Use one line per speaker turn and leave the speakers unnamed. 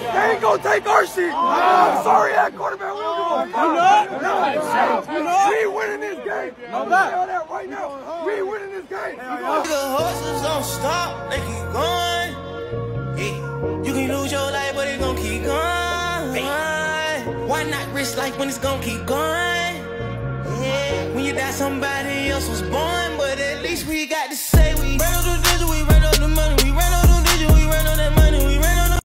They ain't gonna take our shit. I'm sorry, that quarterback. We don't give a fuck. We ain't winning this game. I'm telling that right now. We ain't winning this game.
The horses don't stop, they keep going. Yeah. You can lose your life, but it's gonna keep going. Why not risk life when it's gonna keep going? Yeah. When you die, somebody else was born, but at least we got this.